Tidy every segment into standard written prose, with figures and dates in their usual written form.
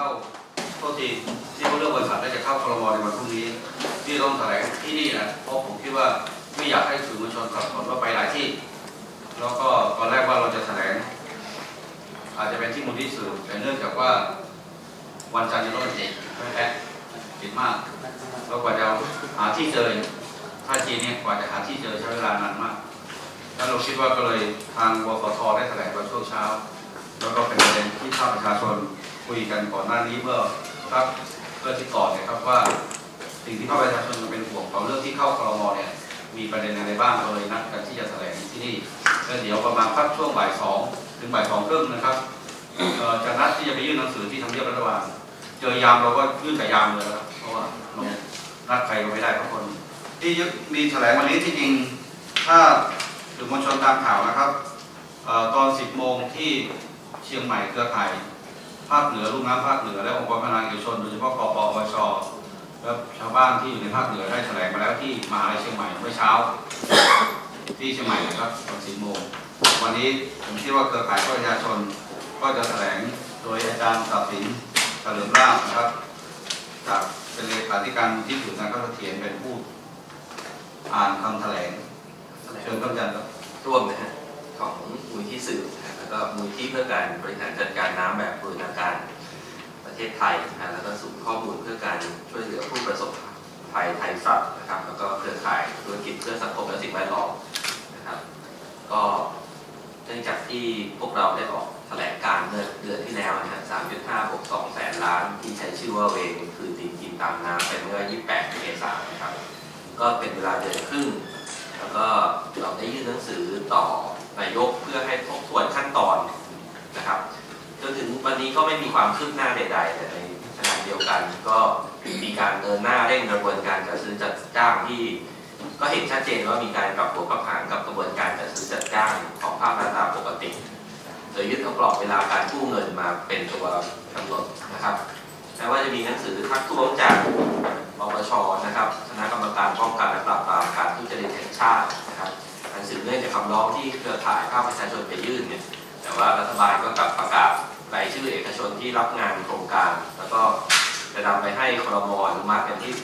าโทษทีที่เขาเลือกบริษัทได้จะเข้าครม.ในวันพรุ่งนี้ที่ต้องแถลงที่นี่นะเพราะผมคิดว่าไม่อยากให้สื่อมวลชนสับสนว่าไปหลายที่แล้วก็ตอนแรกว่าเราจะแถลงอาจจะเป็นที่มูลที่สื่อแต่เนื่องจากว่าวันจันทร์จะต้องเอกไม่แพ้ติดมากแล้วกว่าจะหาที่เจอท่าจีนเนี่ยกว่าจะหาที่เจอใช้เวลานานมากแล้วเราคิดว่าก็เลยทางวฟท.ได้แถลงวันช่วงเช้าแล้วก็เป็นประเด็นที่ภาคประชาชนคุยกันก่อนหน้านี้เมื่อที่ก่อนเนี่ยครับว่าสิ่งที่ภาคประชาชนเป็นห่วงของเรื่องที่เข้าครม.เนี่ยมีประเด็นอะไรบ้างเราเลยนัดกันที่จะแถลงที่นี่แล้วเดี๋ยวประมาณช่วงบ่าย 2 ถึงบ่าย 2 ครึ่งนะครับจะนัดที่จะไปยื่นหนังสือที่ทำเนียบรัฐบาลเจอยามเราก็ยื่นแต่ยามเลยครับเพราะว่าเรานัดใครก็ไม่ได้ทุกคนที่มีแถลงวันนี้ที่จริงถ้าสื่อมวลชนตามข่าวนะครับตอน 10 โมงที่เชียงใหม่เครือข่ายภาคเหนือลุ่มน้ำภาคเหนือและองค์กรพลังเอกชนโดยเฉพาะกปปชและชาวบ้านที่อยู่ในภาคเหนือได้แถลงมาแล้วที่มหาวิทยาลัยเชียงใหม่เมื่อเช้าที่เชียงใหม่นะครับตอน 10 โมงวันนี้ผมคิดว่าเครือข่ายประชาชนก็จะแถลงโดยอาจารย์ศักดิ์สินเฉลิมราชนะครับจากเป็นเลขาธิการที่ถือการเข้าเถียรเป็นผู้อ่านคำแถลงเชิญท่านอาจารย์ครับร่วมนะฮะของมูลที่สื่อแล้วก็มูลที่เพื่อการบริหารจัดการน้ำแบบบูรณาการประเทศไทยนะแล้วก็ศูนย์ข้อมูลเพื่อการช่วยเหลือผู้ประสบภัยไทยฟรักนะครับแล้วก็เครือข่ายธุรกิจเพื่อสังคมและสิ่งแวดล้อมนะครับก็เนื่องจากที่พวกเราได้ออกแถลงการเมื่อเดือนที่แล้วนะฮะ 3.562 แสนล้านที่ใช้ชื่อว่าเวรคือดินกินตามน้ำเป็นเมื่อ 28 เมษายนนะครับก็เป็นเวลาเดือนครึ่งแล้วก็เราได้ยื่นหนังสือต่อนายกเพื่อให้ทบทวนขั้นตอนนะครับจนถึงวันนี้ก็ไม่มีความคืบหน้าใดๆแต่ในขณะเดียวกันก็มีการเดินหน้าเร่งกระบวนการจัดซื้อจัดจ้างที่ก็เห็นชัดเจนว่ามีการปรับตัวปรับหารกับกระบวนการจัดซื้อจัดจ้างของภาครัฐตามปกติโดยยึดเอากรอบเวลาการกู้เงินมาเป็นตัวกำหนดนะครับแม้ว่าจะมีหนังสือทักท้วงจากปปช.นะครับคณะกรรมการป้องกันและปราบปรามการทุจริตแห่งชาตินะครับหนังสือเนื่องจากคำร้องที่เครือข่ายภาคประชาชนไปยื่นเนี่ยแต่ว่ารัฐบาลก็กลับประกาศรายชื่อเอกชนที่รับงานโครงการแล้วก็จะนำไปให้ครม.อนุมัติกันที่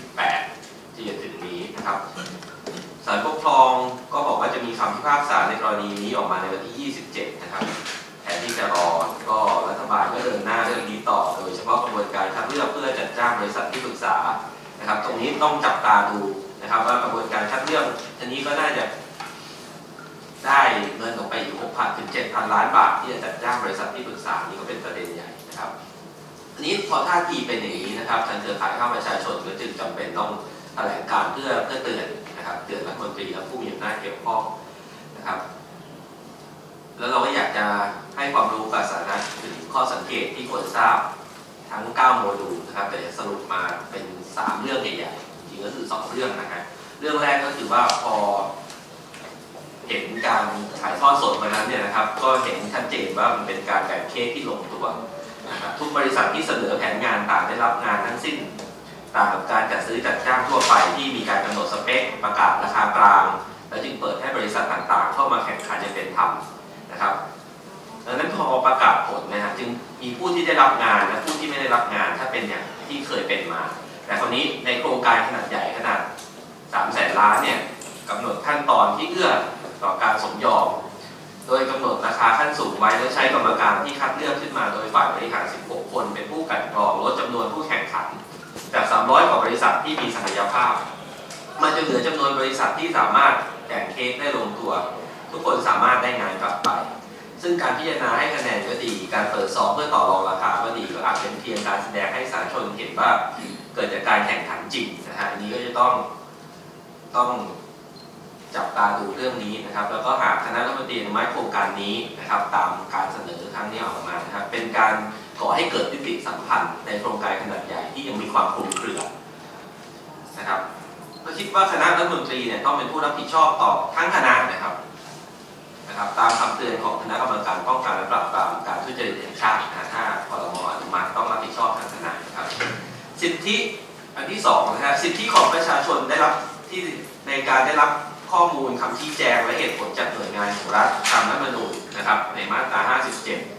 8 ที่จะถึงนี้นะครับศาลปกครองก็บอกว่าจะมีคำพิพากษาในกรณีนี้ออกมาในวันที่ 27 นะครับแทนที่จะรอก็รัฐบาลก็เดินหน้าเรื่องนี้ต่อโดยเฉพาะกระบวนการคัดเลือกเพื่อจัดจ้างบริษัทที่ปรึกษานะครับตรงนี้ต้องจับตาดูนะครับว่ากระบวนการคัดเลือกอันนี้ก็น่าจะได้เงินออกไปอยู่ 6,000 ถึง 7,000 ล้านบาทที่จะจัดจ้างบริษัทที่ปรึกษานี่ก็เป็นประเด็นใหญ่นะครับอันนี้พอท่าทีเป็นอย่างนี้นะครับทางเครือข่ายภาคประชาชนก็จึงจำเป็นต้องแถลงการเพื่อเตือนนะครับเตือนรัฐมนตรีและผู้มีอำนาจเกี่ยวข้องนะครับแล้วเราก็อยากจะให้ความรู้กับสาธารณะถึงข้อสังเกตที่ควรทราบทั้ง 9 โมดูลนะครับแต่สรุปมาเป็น 3 เรื่องใหญ่ๆจริงก็คือ 2 เรื่องนะฮะเรื่องแรกก็คือว่าพอเห็นการถ่ายทอดสดวันนั้นเนี่ยนะครับก็เห็นชัดเจนว่ามันเป็นการแบ่งเค้กที่ลงตัวนะครับทุกบริษัทที่เสนอแผนงานต่างได้รับงานทั้งสิ้นต่างกับการจัดซื้อจัดจ้างทั่วไปที่มีการกำหนดสเปคประกาศราคากลางและจึงเปิดให้บริษัทต่างๆเข้ามาแข่งขันอย่างเป็นธรรมนะครับดังนั้นพอประกาศผลนะฮะจึงมีผู้ที่ได้รับงานและผู้ที่ไม่ได้รับงานถ้าเป็นอย่างที่เคยเป็นมาแต่คราวนี้ในโครงการขนาดใหญ่ขนาด 300,000 ล้านเนี่ยกำหนดขั้นตอนที่เอื้อต่อการสมยอมโดยกำหนดราคาขั้นสูงไว้และใช้กรรมการที่คัดเลือกขึ้นมาโดยฝ่ายบริหาร 16 คนเป็นผู้กลั่นกรองลดจำนวนผู้แข่งขันจาก 300 กว่าบริษัทที่มีศักยภาพมันจะเหลือจำนวนบริษัทที่สามารถแข่งเค้กได้ลงตัวทุกคนสามารถได้งานกลับไปซึ่งการพิจารณาให้คะแนนก็ดีการเปิดซองเพื่อต่อรองราคาก็ดีก็อาจเป็นเพียงการแสดงให้สาธารณชนเห็นว่าเกิดจากการแข่งขันจริงนะฮะอันนี้ก็จะต้องจับตาดูเรื่องนี้นะครับแล้วก็หากคณะรัฐมนตรีอนุมัติโครงการนี้นะครับตามการเสนอครั้งนี้ออกมานะครับเป็นการก่อให้เกิดวิกฤตสัมพันธ์ในโครงการขนาดใหญ่ที่ยังมีความคลุมเครือนะครับก็คิดว่าคณะรัฐมนตรีเนี่ยต้องเป็นผู้รับผิดชอบต่อทั้งคณะนะครับตามคำเตือนของคณะกรรมการป้องกันและปราบปรามการทุจริตแห่งชาติถ้าครม.อนุมัติต้องรับผิดชอบทั้งคณะนะครับสิทธิอันที่2นะฮะสิทธิของประชาชนได้รับที่ในการได้รับข้อมูลคำชี้แจงและเหตุผลจากหน่วยงานของรัฐตามรัฐธรรมนูญนะครับในมาตรา 57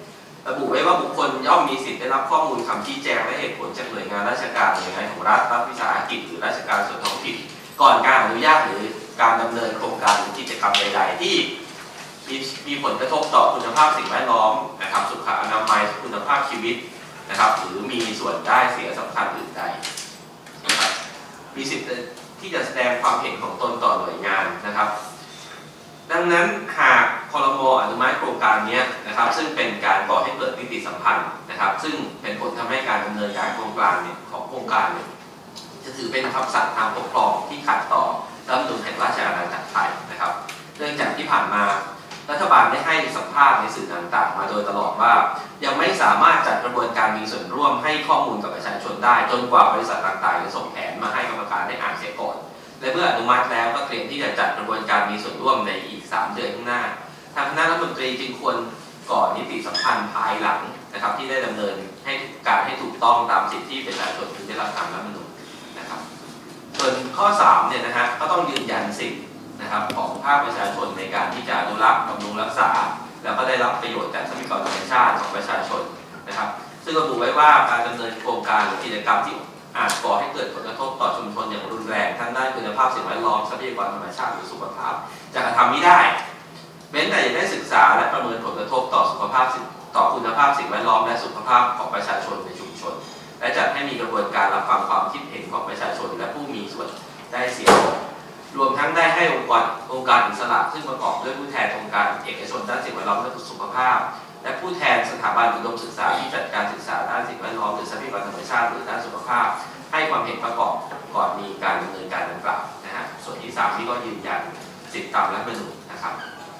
ระบุไว้ว่าบุคคลย่อมมีสิทธิได้รับข้อมูลคำชี้แจงและเหตุผลจากหน่วยงานราชการหน่วยงานของรัฐวิสาหกิจหรือราชการส่วนท้องถิ่นก่อนการอนุญาตหรือการดำเนินโครงการหรือกิจกรรมใดๆที่มีผลกระทบต่อคุณภาพสิ่งแวดล้อมนะครับสุขอนามัยคุณภาพชีวิตนะครับหรือมีส่วนได้เสียสำคัญอื่นใดนะครับมีสิทธิ์ที่จะแสดงความเห็นของตนต่อหน่วยงานนะครับดังนั้นหากครม.อนุมัติโครงการนี้นะครับซึ่งเป็นการก่อให้เกิดนิติสัมพันธ์นะครับซึ่งเป็นผลทำให้การดำเนินการโครงการของโครงการจะถือเป็นคำสั่งทางปกครองที่ขัดต่อรัฐธรรมนูญแห่งราชอาณาจักรไทยนะครับเนื่องจากที่ผ่านมารัฐบาลได้ให้สัมภาษณ์ในสื่อต่างๆมาโดยตลอดว่ายังไม่สามารถจัดกระบวนการมีส่วนร่วมให้ข้อมูลกับประชาชนได้จนกว่าบริษัทต่างๆจะส่งแผนมาให้กรรมการได้อ่านเสียก่อนและเมื่ออนุมัติแล้วก็เตรียมที่จะจัดกระบวนการมีส่วนร่วมในอีก3 เดือนข้างหน้าทางคณะรัฐมนตรีจึงควรก่อนิติสัมพันธ์ภายหลังนะครับที่ได้ดำเนินให้ถูกต้องตามสิทธิที่ประชาชนได้รับตามรัฐธรรมนูญนะครับส่วนข้อ3เนี่ยนะฮะก็ต้องยืนยันสิทธินะครับของภาคประชาชนในการที่จะอนุรักษ์บำรุงรักษาแล้วก็ได้รับประโยชน์จากทรัพยากรธรรมชาติของประชาชนนะครับซึ่งระบุไว้ว่าการดำเนินโครงการหรือกิจกรรมที่อาจก่อให้เกิดผลกระทบต่อชุมชนอย่างรุนแรงทั้งด้านคุณภาพสิ่งแวดล้อมทรัพยากรธรรมชาติหรือสุขภาพจะกระทำไม่ได้เว้นแต่จะได้ศึกษาและประเมินผลกระทบต่อสุขภาพต่อคุณภาพสิ่งแวดล้อมและสุขภาพของประชาชนในชุมชนและจัดให้มีกระบวนการรับฟังความคิดเห็นของประชาชนและผู้มีส่วนได้เสียรวมทั้งได้ให้องค์การอิสระซึ่งประกอบด้วยผู้แทนองค์การเอกชนด้านสิ่งแวดล้อมและสุขภาพและผู้แทนสถาบันอุดมศึกษาที่จัดการศึกษาด้านสิ่งแวดล้อมหรือทรัพยากรธรรมชาติหรือด้านสุขภาพให้ความเห็นประกอบก่อนมีการดำเนินการดังกล่าวนะฮะส่วนที่3ที่ก็ยืนยันสิทธิตามรัฐธรรมนูญนะครับ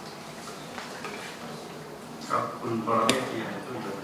ครับคุณปรเมศที่ไหนช่วยดู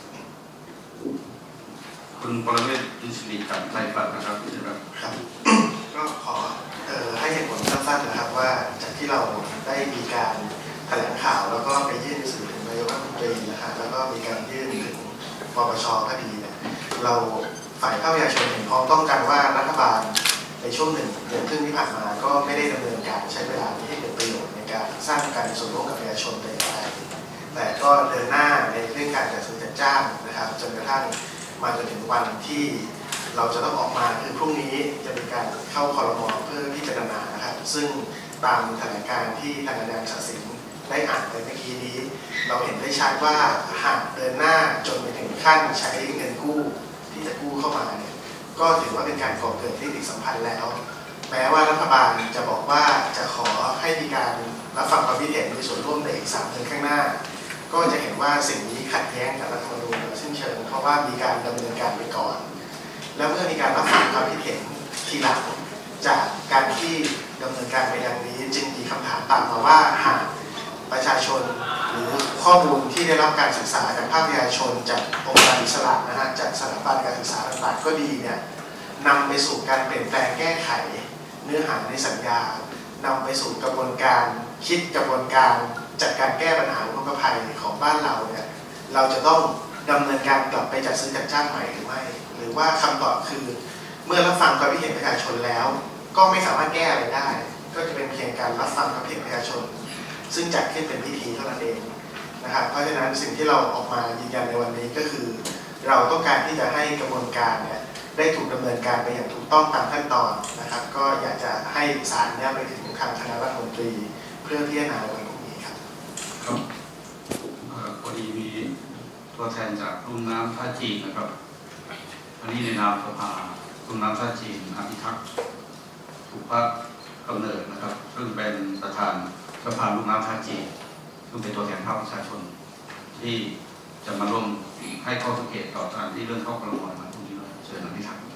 คุณปรเมศอินทรีย์กับไทยปัตนะครับครับก็ขอให้เหตุผลสั้นๆนะครับว่าจากที่เราได้มีการแถลงข่าวแล้วก็ไปยื่นหนังสือถึงนายกรัฐมนตรีนะครับแล้วก็มีการยื่นถึงปปช.คดีเนี่ยเราฝ่ายภาคประชาชนเห็นพ้องต้องกันว่ารัฐบาลในช่วง1 เดือนครึ่งที่ผ่านมาก็ไม่ได้ดำเนินการใช้เวลาให้เกิดประโยชน์ในการสร้างการส่วนร่วมกับประชาชนแต่อย่างใดแต่ก็เดินหน้าในเรื่องการจัดซื้อจัดจ้างนะครับจนกระทั่งมาจนถึงวันที่เราจะต้องออกมาคือพรุ่งนี้จะเป็นการเข้าครม.เพื่อพิจารณานะครับซึ่งตามแถลงการที่ทางอาจารย์ศักดิ์สิทธิ์ได้อ่านไปเมื่อกี้นี้เราเห็นได้ชัดว่าหากเดินหน้าจนไปถึงขั้นใช้เงินกู้ที่จะกู้เข้ามาเนี่ยก็ถือว่าเป็นการก่อเกิดนิติสัมพันธ์แล้วแม้ว่ารัฐบาลจะบอกว่าจะขอให้มีการรับฟังความคิดเห็นมีส่วนร่วมในอีก3 เดือนข้างหน้าก็จะเห็นว่าสิ่งนี้ขัดแย้งกับรัฐธรรมนูญโดยสิ้นเชิงเพราะว่ามีการดำเนินการไปก่อนแล้วเมื่อมีการรับฟังความคิดเห็นทีหลังจากการที่ดำเนินการไปอย่างนี้จึงมีคำถามตามมาว่าหากประชาชนหรือข้อมูลที่ได้รับการศึกษาจากภาคประชาชนจากองค์การอิสระนะฮะจากสถาบันการศึกษาต่างๆก็ดีเนี่ยนำไปสู่การเปลี่ยนแปลงแก้ไขเนื้อหาในสัญญานำไปสู่กระบวนการคิดกระบวนการจัดการแก้ปัญหาอุทกภัยของบ้านเราเนี่ยเราจะต้องดำเนินการกลับไปจัดซื้อจัดจ้างใหม่หรือไม่หรือว่าคำตอบคือเมื่อรับฟังความคิดเห็นประชาชนแล้วก็ไม่สามารถแก้อะไรได้ก็จะเป็นเพียงการรับฟังความคิดเห็นประชาชนซึ่งจัดขึ้นเป็นพิธีเท่านั้นเองนะครับเพราะฉะนั้นสิ่งที่เราออกมายืนยันในวันนี้ก็คือเราต้องการที่จะให้กระบวนการเนี่ยได้ถูกดำเนินการไปอย่างถูกต้องตามขั้นตอนนะครับก็อยากจะให้ศาลเนี่ยไปถึงทางคณะรัฐมนตรีเพื่อพิจารณาวันพรุ่งนี้ครับครับพอดีมีตัวแทนจากลุ่มน้ำท่าจีนนะครับอันนี้ในนามสภาลุ่มน้ำท่าจีนอภิทักษ์ถูกพระกำเนิดนะครับซึ่งเป็นประธานสภาลุ่มน้ำท่าจีนซึ่งเป็นตัวแทนภาคประชาชนที่จะมาร่วมให้ข้อสังเกตต่อการที่เรื่องเข้าครม.มาตรงนี้ด้วยเชิญอภิทักษ์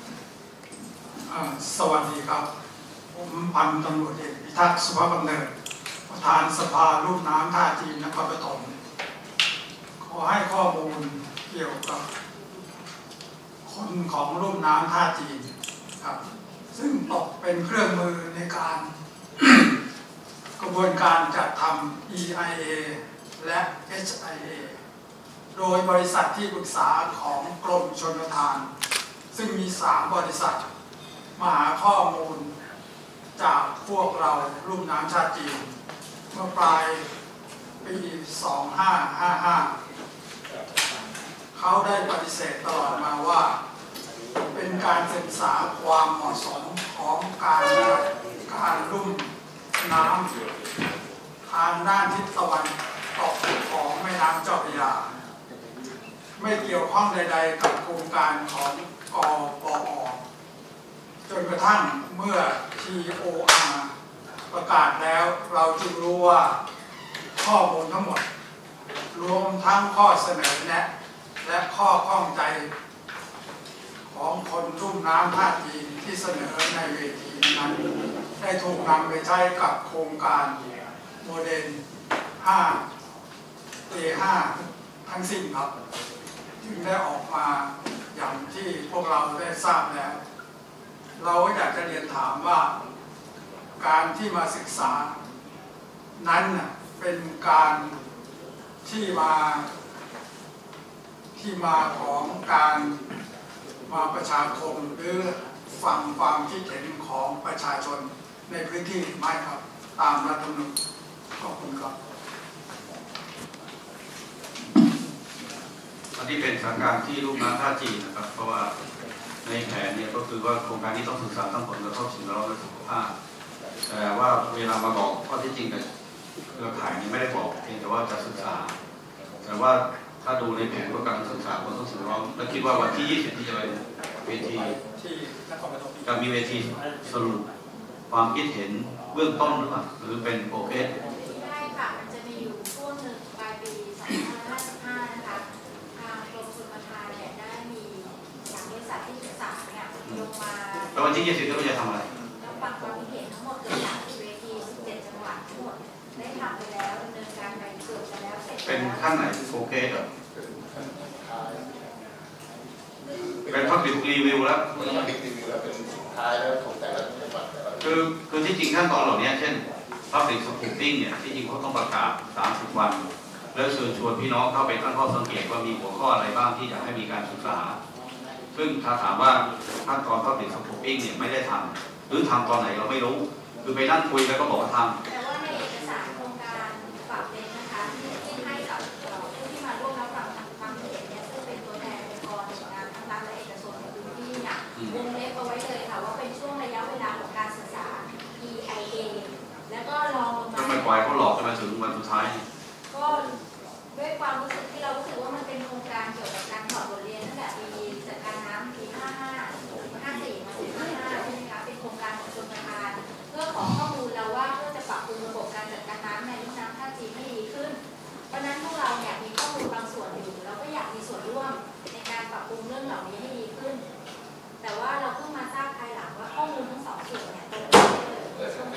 สวัสดีครับผมพันตำรวจเอกพิทักษ์สุภกำเนิดประธานสภาลุ่มน้ำท่าจีนนครปฐมขอให้ข้อมูลเกี่ยวกับคนของลุ่มน้ำท่าจีนครับซึ่งตกเป็นเครื่องมือในการ กระบวนการจัดทำ EIA และ HIA โดยบริษัทที่ปรึกษาของกรมชลประทานซึ่งมี3 บริษัทมาหาข้อมูลจากพวกเราลุ่มน้ำท่าจีนเมื่อปลายปี 2555 เขาได้ปฏิเสธตลอดมาว่าเป็นการศึกษาความเหมาะสมของการลุ่มน้ำทางด้านทิศตะวันตกของแม่น้ำเจ้าพระยาไม่เกี่ยวข้องใดๆกับโครงการของกปอ.จนกระทั่งเมื่อ TOR ประกาศแล้วเราจึงรู้ว่าข้อมูลทั้งหมดรวมทั้งข้อเสนอแนะและข้อข้องใจของคนรุ่มน้ำท่าจีนที่เสนอในเวทีนั้นได้ถูกนำไปใช้กับโครงการโมเดล 5A5 ทั้งสิ้นครับจึงได้ออกมาอย่างที่พวกเราได้ทราบแล้วเราอยากจะเรียนถามว่าการที่มาศึกษานั้นเป็นการที่มาของการมาประชาคมหรือฟังความคิดเห็นของประชาชนในพื้นที่ไม่ครับตามรัฐธรรมนูญขอบคุณครับอันนี้เป็นสถานการณ์ที่ลุ่มน้ำท่าจีนนะครับเพราะว่าในแผนเนี่ยก็คือว่าโครงการนี้ต้องศึกษาทั้งผลกระทบสิ่งแวดล้อมและสุขภาพแต่ว่าเวลามาบอกข้อที่จริงกับเครือข่ายนี้ไม่ได้บอกเพียงแต่ว่าจะศึกษาแต่ว่าถ้าดูในแผนก็การศึกษาผลกระทบสิ่งแวดล้อมและคิดว่าวันที่ 20 ที่จะเป็นเวทีจะมีเวทีสรุปความคิดเห็นเบื้องต้นหรือเปล่าหรือเป็นโอเพนได้ค่ะมันจะมีอยู่ช่วงหนึ่งปลายปี2555นะคะทางกรมชลประทานเนี่ยได้มีจากบริษัทที่ศึกษาเนี่ยลงมาแล้ววันที่ 20เราจะทำอะไรแล้วฟังความคิดเห็นทั้งหมดเกือบ30เวที17จังหวัดทั้งหมดได้ทำไปแล้วดำเนินการไปเกือบจะแล้วเสร็จเป็นขั้นไหนโอเคเหรอเป็นพับบิกรีวิวแล้วเป็นสุดท้ายแล้วของแต่ละจังหวัดคือที่จริงขั้นตอนเหล่านี้เช่น Public Scoping เนี่ยที่จริงเขาต้องประกาศ30 วันแล้วเชิญชวนพี่น้องเข้าไปตั้งข้อสังเกตว่ามีหัวข้ออะไรบ้างที่อยากให้มีการศึกษาซึ่งถ้าถามว่าขั้นตอน Public Scoping เนี่ยไม่ได้ทำหรือทำตอนไหนเราไม่รู้คือไปนั่งคุยแล้วก็บอกว่าทำแต่ว่าในเอกสารโครงการฝากเป็นนะคะที่ให้กับผู้ที่มาร่วมรับฟังความเห็นเนี่ยซึ่งเป็นตัวแทนองค์กรหน่วยงานทั้งรัฐและเอกชนในพื้นที่เนี่ยวงเล็บเอาไว้เลยค่ะว่าเป็นช่วงระยะเวลาของการศึกษา EIA แล้วก็ลองลงมาทำไมปล่อยเขาหลอกจนมาถึงวันสุดท้ายก็ด้วยความรู้สึกที่เรารู้สึกว่ามันเป็นโครงการเกี่ยวกับการถอดบทเรียนตั้งแต่ปีจัดการน้ำปี55 54มาถึง55ใช่ไหมคะเป็นโครงการของชลประทานเพื่อขอข้อมูลเราว่าเพื่อจะปรับปรุงระบบการจัดการน้ำในลุ่มน้ำท่าจีนให้ดีขึ้นเพราะนั้นพวกเราเนี่ยมีข้อมูลบางส่วนอยู่เราก็อยากมีส่วนร่วมในการปรับปรุงเรื่องเหล่านี้ให้ดีขึ้นแต่ว่าเราเพิ่งมาทราบภายหลังว่าข้อมูลทั้งสองส่วนเนี่ยตรงกันไม่เลย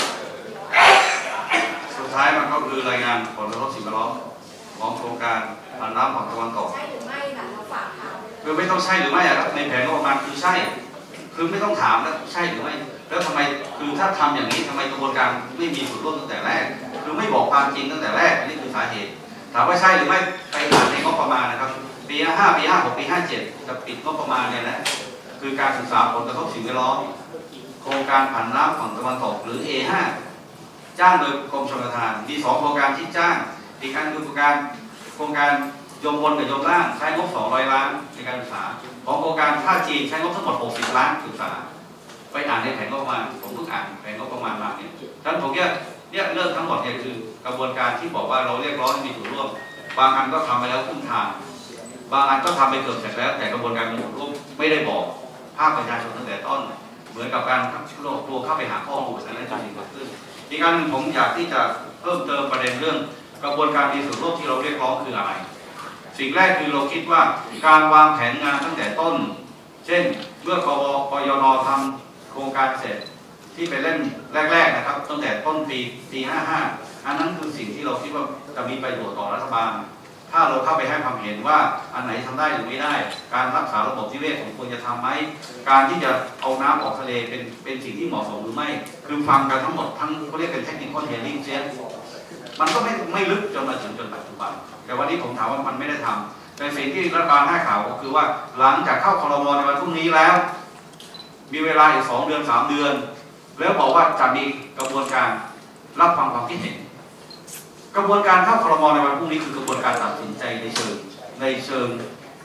สุดท้ายมันก็คือรายงานผลกระทบสิ่งแวดล้อมของโครงการผ่านน้ำฝั่งตะวันตกใช่หรือไม่ค่ะเราฝากถามคือไม่ต้องใช่หรือไม่ครับในแผนงบประมาณคือใช่คือไม่ต้องถามแล้วใช่หรือไม่แล้วทำไมคือถ้าทำอย่างนี้ทำไมกระบวนการไม่มีส่วนร่วมตั้งแต่แรกคือไม่บอกความจริงตั้งแต่แรกนี่คือสาเหตุถามว่าใช่หรือไม่ไปอ่านในงบประมาณนะครับปี55ปี56ปี57จะปิดงบประมาณเนี่ยนะคือการศึกษาผลกระทบสิ่งแวดล้อมโครงการผ่านน้ำฝั่งตะวันตกหรือ A5 จ้างโดยกรมชลประทานมี2โครงการที่จ้างอีกอันคือโครงการโยมบนกับโยมล่างใช้งบ200 ล้านในการศึกษาของโครงการท่าจีนใช้งบทั้งหมด60 ล้านศึกษาไปอ่านในแผนงบประมาณผมเพิ่งอ่านแผนงบประมาณมาเนี่ยดังนั้นผมเนี่ยเรื่องทั้งหมดเนี่ยคือกระบวนการที่บอกว่าเราเรียกร้องให้มีส่วนร่วมบางอันก็ทำไปแล้วครึ่งทางบางอันก็ทำไปเกือบเสร็จแล้วแต่กระบวนการมีส่วนร่วมไม่ได้บอกภาคประชาชนตั้งแต่ต้นเหมือนกับการโลกตัวเข้าไปหาข้อมูลอะไรต่างๆเกิดขึ้นอีกอันผมอยากที่จะเพิ่มเติมประเด็นเรื่องกระบวนการมีส่วนร่วมที่เราเรียกร้องคืออะไรสิ่งแรกคือเราคิดว่าการวางแผนงานตั้งแต่ต้นเช่นเมื่อกยน.ทำโครงการเสร็จที่เป็นเล่มแรกๆนะครับตั้งแต่ต้นปี55อันนั้นคือสิ่งที่เราคิดว่าจะมีประโยชน์ต่อรัฐบาลถ้าเราเข้าไปให้ความเห็นว่าอันไหนทำได้หรือไม่ได้การรักษาระบบนิเวศของควรจะทำไหมการที่จะเอาน้ำออกทะเลเป็นสิ่งที่เหมาะสมหรือไม่คือฟังกันทั้งหมดทั้งเขาเรียกเป็นเทคนิคเฮียริ่งเซสมันก็ไม่ลึกจนมาถึงจนปัจจุบันแต่วันนี้ผมถามว่ามันไม่ได้ทำแต่สิ่งที่รัฐบาลให้ข่าวก็คือว่าหลังจากเข้าครม.ในวันพรุ่งนี้แล้วมีเวลาอีก2 เดือน 3 เดือนแล้วบอกว่าจะมีกระบวนการรับฟังความคิดเห็นกระบวนการเข้าครม.ในวันพรุ่งนี้คือกระบวนการตัดสินใจในเชิง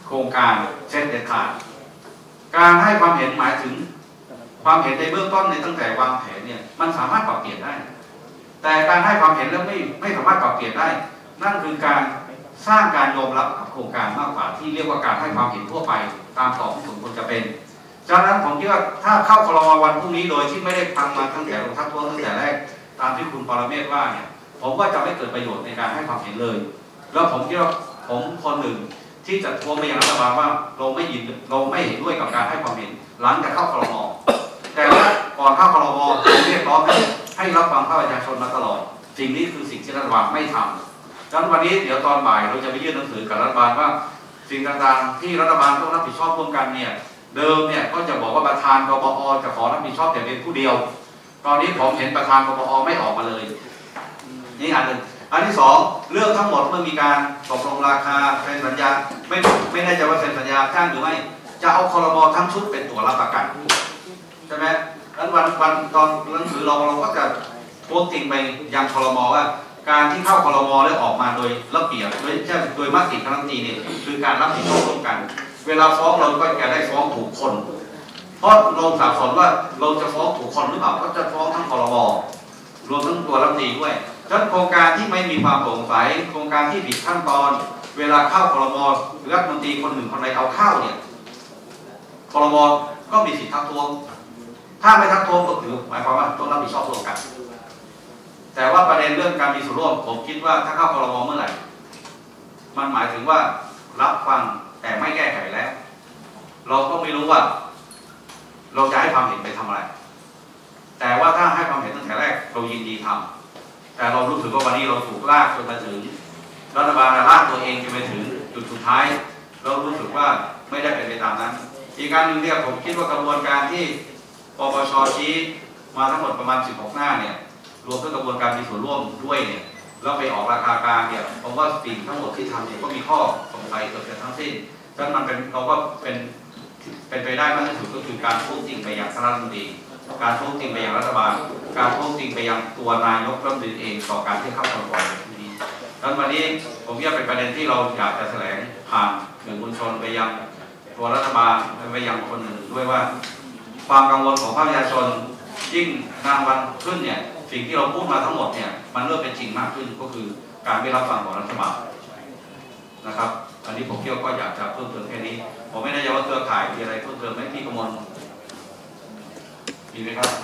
โครงการเช่นเด็ดขาดการให้ความเห็นหมายถึงความเห็นในเบื้องต้นในตั้งแต่วางแผนเนี่ยมันสามารถปรับเปลี่ยนได้แต่การให้ความเห็นแล้วไม่สามารถปรับเปลี่ยนได้นั่นคือการสร้างการยอมรับกับโครงการมากกว่าที่เรียกว่าการให้ความเห็นทั่วไปตามต่อที่สมควรจะเป็นฉะนั้นผมคิดว่าถ้าเข้าครม.วันพรุ่งนี้โดยที่ไม่ได้ฟังมาตั้งแต่ลงทักท้วงตั้งแต่แรกตามที่คุณปรเมศว่าเนี่ยผมว่าจะไม่เกิดประโยชน์ในการให้ความเห็นเลยแล้วผมคิดว่าผมคนหนึ่งที่จะทวงไปยังรัฐบาลว่าเราไม่เห็นด้วยกับการให้ความเห็นหลังจากเข้าครม.แต่ว่าก่อนเข้าครม.เรียกร้องให้รับฟังภาคประชาชนมาตลอดสิ่งนี้คือสิ่งที่รัฐบาลไม่ทำดังนั้นวันนี้เดี๋ยวตอนบ่ายเราจะไปยื่นหนังสือกับรัฐบาลว่าสิ่งต่างๆที่รัฐบาลต้องรับผิดชอบร่วมกันเนี่ยเดิมเนี่ยก็จะบอกว่าประธานกบอ.จะขอรับผิดชอบแต่เพียงผู้เดียวตอนนี้ผมเห็นประธานกบอ.ไม่ออกมาเลยนี่อันหนึ่งอันที่สองเรื่องทั้งหมดเมื่อมีการตกลงราคาเซ็นสัญญาไม่แน่ใจว่าเซ็นสัญญาจ้างหรือไม่จะเอาครม.ทั้งชุดเป็นตัวรับประกันใช่ไหมนั้นวันตอนหนังสือเราก็จะโพสต์ทิ้งไปยังครม.ว่าการที่เข้าครม.แล้วออกมาโดยระเบียบโดยมติคณะรัฐมนตรีเนี่ยคือการรับผิดชอบร่วมกันเวลาฟ้องเราก็จะได้ฟ้องถูกคนเพราะเราสับสนว่าเราจะฟ้องถูกคนหรือเปล่าก็จะฟ้องทั้งครม.รวมทั้งตัวรัฐมนตรีด้วยฉะนั้นโครงการที่ไม่มีความโปร่งใสโครงการที่ผิดขั้นตอนเวลาเข้าครม.รัฐมนตรีคนหนึ่งคนใดเอาเข้าเนี่ยครม.ก็มีสิทธิทักท้วงถ้าไม่ทักท้วงก็ถือหมายความว่าต้องรับผิดชอบร่วมกันแต่ว่าประเด็นเรื่องการมีส่วนร่วมผมคิดว่าถ้าเข้าครม.เมื่อไหร่มันหมายถึงว่ารับฟังแต่ไม่แก้ไขแล้วเราก็ไม่รู้ว่าเราจะให้ความเห็นไปทำอะไรแต่ว่าถ้าให้ความเห็นตั้งแต่แรกเรายินดีทำแต่เรารู้สึกว่าวันนี้เราถูกลากจนมาถึงรัฐบาลลากตัวเองจนไปถึงจุดสุดท้ายเรารู้สึกว่าไม่ได้เป็นไปตามนั้นอีกการหนึ่งเนี่ยผมคิดว่ากระบวนการที่ปปช.ชี้มาทั้งหมดประมาณ16 หน้าเนี่ยรวมทั้งกระบวนการมีส่วนร่วมด้วยเนี่ยแล้วไปออกราคากลางเนี่ยผมว่าสิ่งทั้งหมดที่ทำเนี่ยก็มีข้อสงสัยเกิดขึ้นทั้งสิ้นฉะนั้นมันเป็นเราก็เป็นไปได้มากที่สุดก็คือการพูดจริงไปยังคณะรัฐมนตรีการพูดจริงไปยังรัฐบาลการพูดจริงไปยังตัวนายกรัฐมนตรีเองต่อการที่เข้าครม.ในนี้ดังนั้นวันนี้ผมคิดว่าเป็นประเด็นที่เราอยากจะแถลงผ่านสื่อมวลชนไปยังตัวรัฐบาลไปยังคนอื่นด้วยว่าความกังวลของภาคประชาชนยิ่งนานวันขึ้นเนี่ยสิ่งที่เราพูดมาทั้งหมดเนี่ยมันเริ่มเป็นจริงมากขึ้นก็คือการไม่รับฟังของรัฐบาลนะครับอันนี้ผมคิดว่าก็อยากจะเพิ่มเติมแค่นี้ผมไม่แน่ใจว่าเครือข่ายมีอะไรเพิ่มเติมไหมพี่กมลมีไหมครับ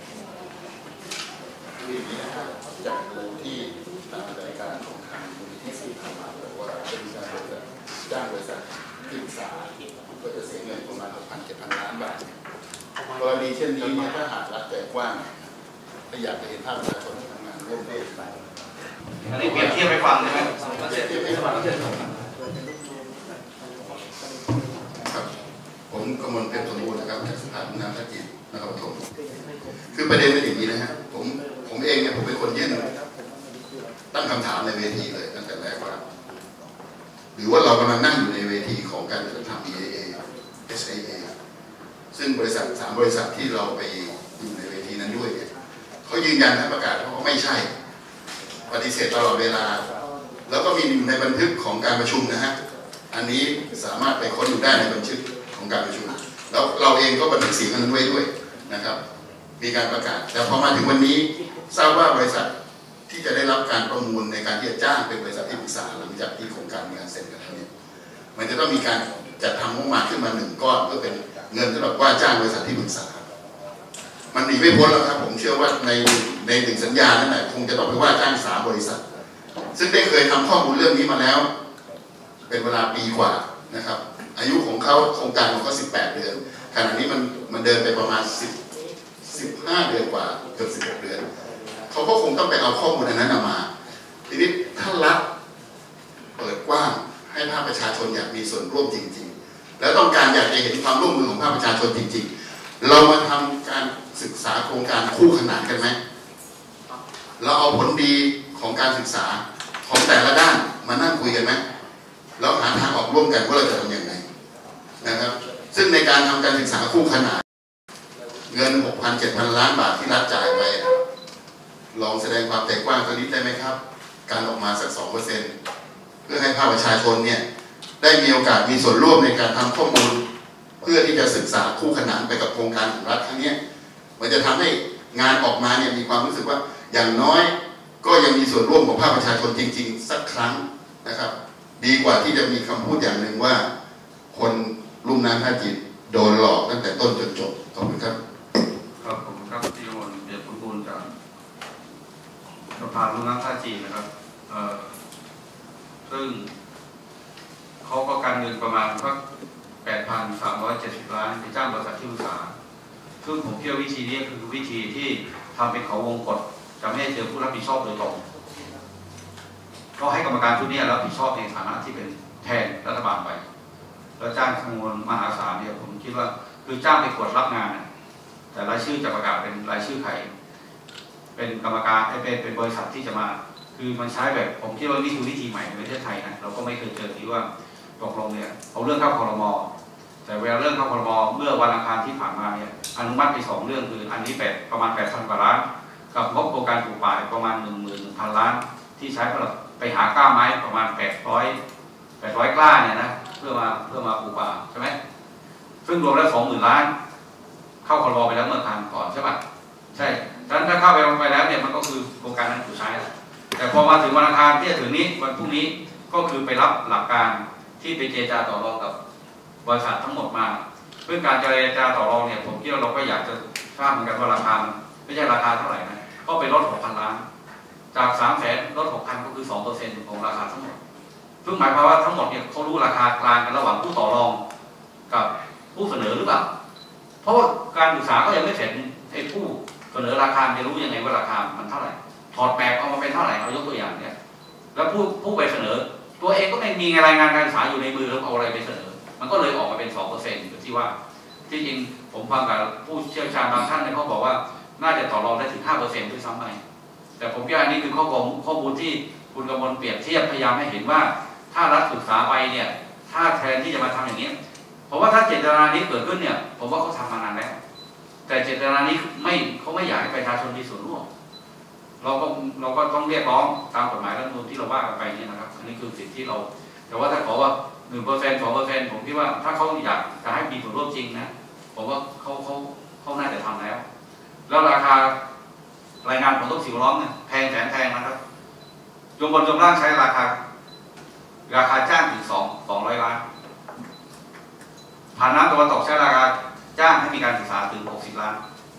จากดูที่ตามรายการของทางมูลนิธิสื่อทางมาบอกว่าจะมีการจ้างบริษัทที่ปรึกษาก็จะเสียเงินประมาณ 6,000-7,000 ล้านบาทกรณีเช่นนี้ถ้าหากรัฐใจกว้างถ้าอยากจะเห็นภาคประชาชนทำงานร่วมด้วยอันนี้เปรียบเทียบไปฟังใช่ไหมครับผมกมลเพชรสมบูรณ์นะครับจากสถาบันน้ำท่าจีนนครปฐมคือประเด็นเป็นอย่างนี้นะฮะผมเองเนี่ยผมเป็นคนยื่นตั้งคำถามในเวทีเลยตั้งแต่แรกว่าหรือว่าเรากำลังนั่งอยู่ในเวทีของการจัดทำ EIA SIA ซึ่งบริษัท3 บริษัทที่เราไปอยู่ในเวทีนั้นด้วยเนี่ยเขายืนยันและประกาศว่าไม่ใช่ปฏิเสธตลอดเวลาแล้วก็มีในบันทึกของการประชุมนะฮะอันนี้สามารถไปค้นดูได้ในบันทึกของการประชุมแล้วเราเองก็บันทึกเสียงนั้นไว้ด้วยนะครับมีการประกาศแต่พอมาถึงวันนี้ทราบว่าบริษัทที่จะได้รับการประมูลในการที่จะจ้างเป็นบริษัทที่ปรึกษาหลังจากที่โครงการมีการเซ็นกันแล้วเนี่ยมันจะต้องมีการจัดทำงบประมาณขึ้นมา1 ก้อนเพื่อเป็นเงินสำหรับว่าจ้างบริษัทที่ปรึกษามันหนีไม่พ้นแล้วครับผมเชื่อว่าใน1 สัญญานั่นแหละคงจะต้องไปว่าจ้าง3 บริษัทซึ่งได้เคยทำข้อมูลเรื่องนี้มาแล้วเป็นเวลาปีกว่านะครับอายุของเขาโครงการของเขา18 เดือนขณะนี้มันเดินไปประมาณ15 เดือนกว่าเกือบ16 เดือนเขาก็คงต้องไปเอาข้อมูลอันนั้นมาทีนี้ถ้ารัฐเปิดกว้างให้ภาคประชาชนอยากมีส่วนร่วมจริงๆแล้วต้องการอยากจะเห็นความร่วมมือของภาคประชาชนจริงๆเรามาทำการศึกษาโครงการคู่ขนานกันไหมเราเอาผลดีของการศึกษาของแต่ละด้านมานั่งคุยกันไหมแล้วหาทางออกร่วมกันว่าเราจะทำยังไงนะครับซึ่งในการทำการศึกษาคู่ขนานเงิน 6,000-7,000 ล้านบาทที่รัฐจ่ายไปลองแสดงความใจกว้างสักนิดได้ไหมครับการออกมาสัก 2% เพื่อให้ภาคประชาชนเนี่ยได้มีโอกาสมีส่วนร่วมในการทำข้อมูลเพื่อที่จะศึกษาคู่ขนานไปกับโครงการของรัฐครั้งนี้มันจะทำให้งานออกมาเนี่ยมีความรู้สึกว่าอย่างน้อยก็ยังมีส่วนร่วมของภาคประชาชนจริงๆสักครั้งนะครับดีกว่าที่จะมีคำพูดอย่างหนึ่งว่าคนลุ่มน้ำท่าจีนโดนหลอกตั้งแต่ต้นจนจบขอบคุณครับครับผมครับที่มนเดียรคุณบูลจากสภาลุ่มน้ำท่าจีนนะครับซึ่งเขาก็การเงินประมาณสัก 8,370 ล้านไปจ้างบริษัทที่ปรึกษาซึ่งผมคิดว่าวิธีนี้คือวิธีที่ทำเป็นเขาวงกฏจะไม่ให้เจอผู้รับผิดชอบโดยตรงก็ให้กรรมการชุดนี้รับผิดชอบในฐานะที่เป็นแทนรัฐบาลไปแล้วจ้างจำนวนมหาศาลเนี่ยผมคิดว่าคือจ้างไปกดรับงานแต่รายชื่อจะประกาศเป็นรายชื่อใครเป็นกรรมการเป็นบริษัทที่จะมาคือมันใช้แบบผมคิดว่านี่คือวิธีใหม่ในประเทศไทยนะเราก็ไม่เคยเจอที่ว่าตกลงเนี่ยเอาเรื่องเข้าครม.แต่เวลาเรื่องเข้าครม.เมื่อวันอังคารที่ผ่านมาเนี่ยอนุมัติไป2 เรื่องคืออันนี้ประมาณ 8,000 กว่าล้านกับงบโครงการปลูกป่าประมาณ 11,000 ล้านที่ใช้ไปหากล้าไม้ประมาณ800 กล้าเนี่ยนะเพื่อมาปลูกป่าใช่ไหมซึ่งรวมแล้ว 20,000 ล้านเข้าครม.ไปแล้วเมื่อครั้งก่อนใช่ป่ะใช่ฉะนั้นถ้าเข้าไปแล้วเนี่ยมันก็คือโครงการนั้นถูกใช้แล้วแต่พอมาถึงวันอังคารที่จะถึงนี้วันพรุ่งนี้ก็คือไปรับหลักการที่ไปเจรจาต่อรองกับบริษัททั้งหมดมาเพื่อการเจรจาต่อรองเนี่ยผมคิดว่าเราก็อยากจะทราบเหมือนกันว่าราคาไม่ใช่ราคาเท่าไหร่นะก็ไปลด 6,000 ล้านจาก 300,000 ลด 6,000 ก็คือ 2% ของราคาทั้งหมดซึ่งหมายความว่าทั้งหมดเนี่ยเขารู้ราคากลางกันระหว่างผู้ต่อรองกับผู้เสนอหรือเปล่าเพราะว่าการศึกษาก็ยังไม่เสร็จไอ้ผู้เสนอราคาจะรู้ยังไงว่าราคามันเท่าไหร่ถอดแบบเอามาเป็นเท่าไหร่เอายกตัวอย่างเนี่ยแล้วผู้ไปเสนอตัวเองก็ไม่มีรายงานการศึกษาอยู่ในมือแล้วเอาอะไรไปเสนอมันก็เลยออกมาเป็น 2% อยู่ที่ว่าที่จริงผมฟังกับผู้เชี่ยวชาญบางท่านเนี่ยเขาบอกว่าน่าจะต่อรองได้ถึง 5% ด้วยซ้ำไปแต่ผมคิดว่าอันนี้คือข้อมูลที่คุณกมลเปรียบเทียบพยายามให้เห็นว่าถ้ารัฐศึกษาไปเนี่ยถ้าแทนที่จะมาทำอย่างนี้เพราะว่าถ้าเจตนานี้เกิดขึ้นเนี่ยผมว่าเขาทำมานานแล้วแต่เจตนานี้เขาไม่อยากให้ประชาชนมีส่วนร่วมเราก็ต้องเรียกร้องตามกฎหมายรัฐธรรมนูญที่เราว่ากันไปเนี่ยนะครับอันนี้คือสิ่งที่เราแต่ว่าถ้าขอว่า 1% 2% ผมคิดว่าถ้าเขาอยากจะให้มีส่วนร่วมจริงนะผมว่าเขาน่าจะทำแล้วราคารายงานของต้นสิวล้อมเนี่ยแพงแสนแพงนะครับยมบนยมล่างใช้ราคาจ้างถึง200 ล้านผ่านน้ำตะวันตกใช้ราคาจ้างให้มีการศึกษาถึง60 ล้าน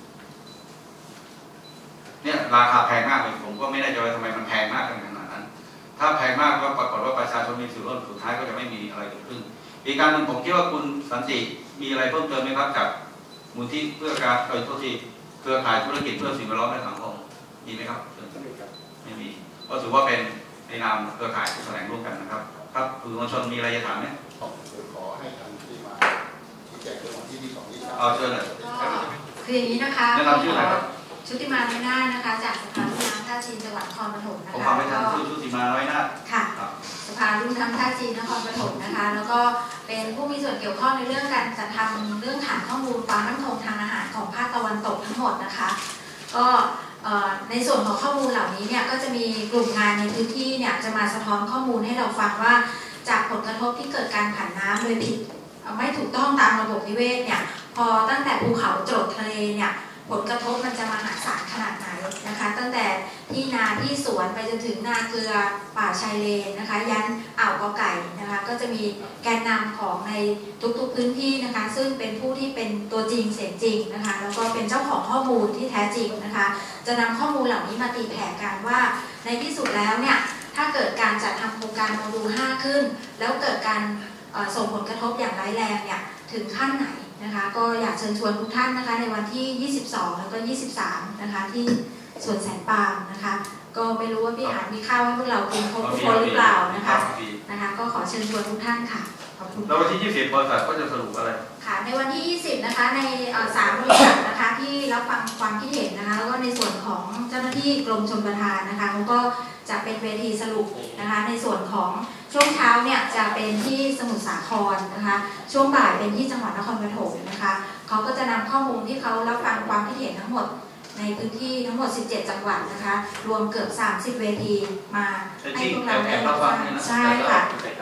เนี่ยราคาแพงมากเลยผมก็ไม่แน่ใจว่าทำไมมันแพงมากขนาดนั้นถ้าแพงมากก็ปรากฏว่าประชาชนมีส่วนร่วมสุดท้ายก็จะไม่มีอะไรเกิดขึ้นอีกการหนึ่งผมคิดว่าคุณสันติมีอะไรเพิ่มเติมไหมครับจากมูลที่เพื่อการเครือข่ายธุรกิจเพื่อสิ่งแวดล้อมและสังคมมีไหมครับไม่มีก็ถือว่าเป็นในนามเครือข่ายที่แถลงร่วมกันนะครับครับสื่อมวลชนมีอะไรจะถามไหมขอให้ทางที่มาที่แจกตัวที่ที่2ที่3 เอาเชิญเลยคืออย่างนี้นะคะแนะนำชื่ออะไรครับชุติมาน้อยนาถนะคะจากสภาลุ่มน้ำท่าจีนจังหวัดนครปฐมนะคะผมฟังไม่ทันชื่อชุติมาน้อยนาถค่ะสภาลุ่มน้ำท่าจีนนครปฐมนะคะแล้วก็เป็นผู้มีส่วนเกี่ยวข้องในเรื่องการจัดทำเรื่องฐานข้อมูลความมั่นคงทางอาหารของภาคตะวันตกทั้งหมดนะคะก็ในส่วนของข้อมูลเหล่านี้เนี่ยก็จะมีกลุ่มงานในพื้นที่เนี่ยจะมาสะท้อนข้อมูลให้เราฟังว่าจากผลกระทบที่เกิดการผันน้ำโดยผิดไม่ถูกต้องตามระบบนิเวศเนี่ยพอตั้งแต่ภูเขาจรดทะเลเนี่ยผลกระทบมันจะมหาศาลขนาดไหนนะคะตั้งแต่ที่นาที่สวนไปจนถึงนาเกลือป่าชายเลนนะคะยันอ่าวกอไก่นะคะก็จะมีแกนนำของในทุกๆพื้นที่นะคะซึ่งเป็นผู้ที่เป็นตัวจริงเสียงจริงนะคะแล้วก็เป็นเจ้าของข้อมูลที่แท้จริงนะคะจะนำข้อมูลเหล่านี้มาตีแผ่กันว่าในที่สุดแล้วเนี่ยถ้าเกิดการจัดทำโครงการโมดูล 5 ขึ้นแล้วเกิดการส่งผลกระทบอย่างร้ายแรงเนี่ยถึงขั้นไหนนะคะก็อยากเชิญชวนทุกท่านนะคะในวันที่22แล้วก็23นะคะที่สวนแสนปามนะคะก็ไม่รู้ว่าพี่หานมีข้าวให้พวกเรากินครบทุกคนหรือเปล่านะคะก็ขอเชิญชวนทุกท่านค่ะขอบคุณแล้ววันที่20บริษัทก็จะสรุปอะไรค่ะในวันที่20นะคะใน3บริษัทนะคะที่รับฟังความคิดเห็นนะคะแล้วก็ในส่วนของเจ้าหน้าที่กรมชลประทานนะคะเขาก็จะเป็นเวทีสรุปนะคะในส่วนของช่วงเช้าเนี่ยจะเป็นที่สมุทรสาครนะคะช่วงบ่ายเป็นที่จังหวัดนครปฐมนะคะเขาก็จะนำข้อมูลที่เขารับฟังความคิดเห็นทั้งหมดในพื้นที่ทั้งหมด17จังหวัดนะคะรวมเกือบ30เวทีมาให้พวกเราได้รับฟังใช่ค่ะ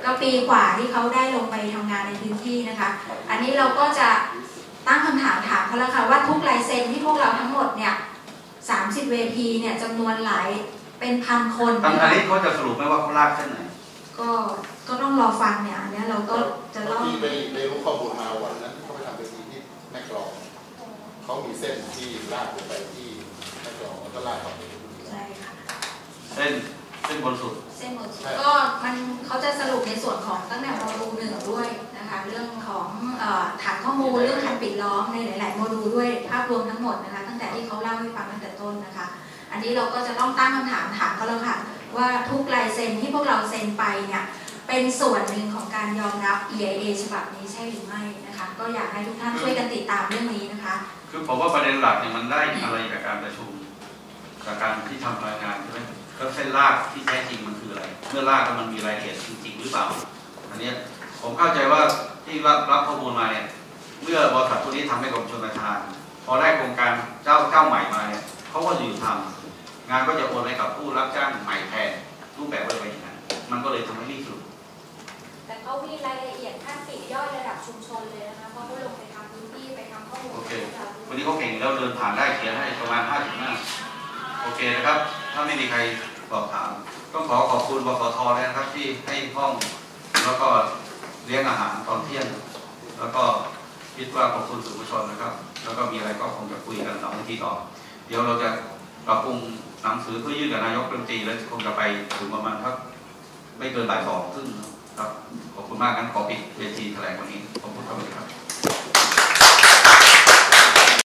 ก็ปีกว่าที่เขาได้ลงไปทำงานในพื้นที่นะคะอันนี้เราก็จะตั้งคำถามเขาแล้วค่ะว่าทุกลายเซ็นที่พวกเราทั้งหมดเนี่ย30 เวทีเนี่ยจำนวนหลายเป็นพันคนตอนนี้เขาจะสรุปไหมว่าเขาลากเส้นไหนก็ต้องรอฟังเนี่ยอันนี้เราก็จะเล่าที่ไปรู้ข้อมูลมาวันนั้นเขาไปทำไปที่แม่กลองเขามีเส้นที่ลากไปที่แม่กลองแล้วก็ลากไปใช่ค่ะเส้นบนสุดก็เขาจะสรุปในส่วนของตั้งแต่โมดูล 1ด้วยนะคะเรื่องของฐานข้อมูลเรื่องการปิดล้อมในหลายๆโมดูลด้วยภาพรวมทั้งหมดนะคะตั้งแต่ที่เขาเล่าให้ฟังตั้งแต่ต้นนะคะอันนี้เราก็จะต้องตั้งคำถามเขาแล้วค่ะว่าทุกลายเซ็นที่พวกเราเซ็นไปเนี่ยเป็นส่วนหนึ่งของการยอมรับ EIA ฉบับนี้ใช่หรือไม่นะคะก็อยากให้ทุกท่านช่วยกันติดตามเรื่องนี้นะคะคือผมว่าประเด็นหลักเนี่ยมันได้อะไรกับการประชุมกับการที่ทำรายงานใช่ไหมก็เส้นลากที่แท้จริงมันคืออะไรเมื่อลากแล้วมันมีรายละเอียดจริงๆหรือเปล่าอันนี้ผมเข้าใจว่าที่รับข้อมูลมาเนี่ยเมื่อบริษัทพวกนี้ทำให้กรมชลประทานพอได้โครงการเจ้าใหม่มาเนี่ยเขาก็จะอยู่ทำงานก็จะโอนให้กับผู้รับจ้างใหม่แทนรูปแบบไว้อย่างนั้นมันก็เลยทำให้รีบสุดแต่เขามีรายละเอียดขั้นปลีกย่อยระดับชุมชนเลยนะคะเพราะเขาลงไปทำพื้นที่ไปทำข้อมูลโอเควันนี้เขาเก่งแล้วเดินผ่านได้เขียนให้ประมาณ5 หน้าโอเคนะครับถ้าไม่มีใครสอบถามต้องขอบคุณบกท.เลยนะครับที่ให้ห้องแล้วก็เลี้ยงอาหารตอนเที่ยงแล้วก็คิดว่าขอบคุณสื่อมวลชนนะครับแล้วก็มีอะไรก็คงจะคุยกัน2 นาทีต่อเดี๋ยวเราจะปรับปรุงหนังสือเพื่อยื่นกับนายกรัฐมนตรีแล้วคงจะไปถึงประมาณครับไม่เกินบ่าย 2 ครึ่งครับขอบคุณมากงั้นขอปิดเวทีแถลงวันนี้ขอบคุณครับ